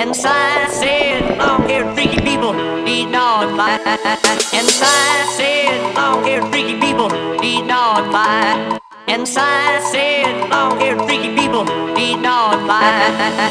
And science said long-haired freaky people need not lie. And science said long-haired freaky people need not lie. And science said long-haired freaky people need not lie.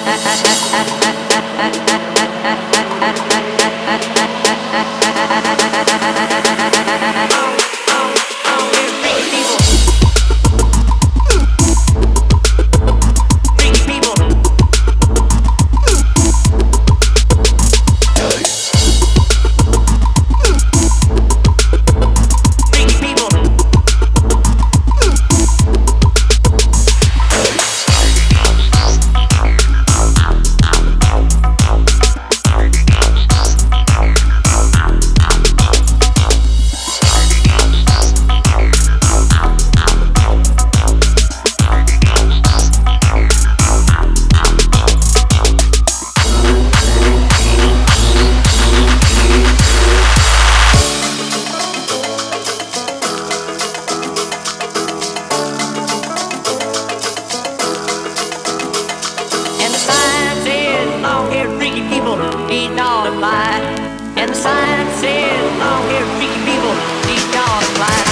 Need not lie. And science said long-haired freaky people need not lie.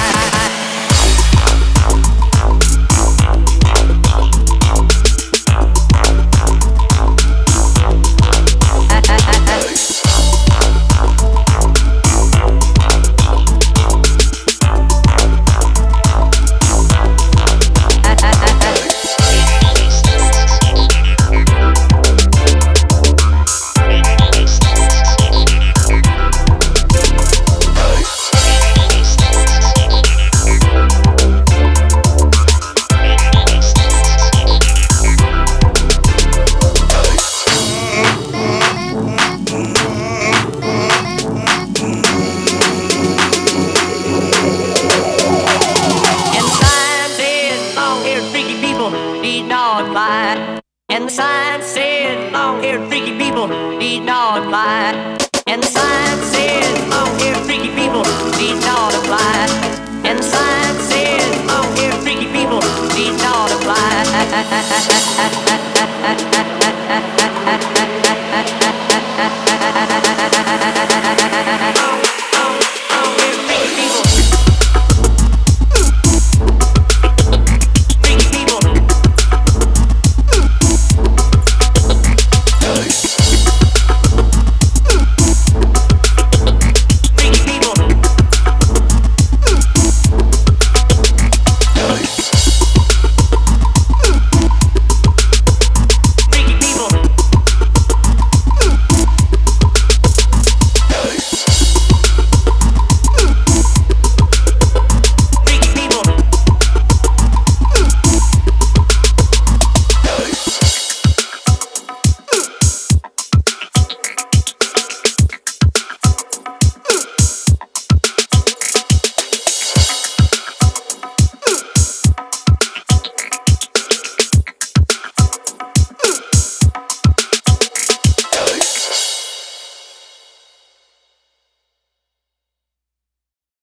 Need not lie. And the science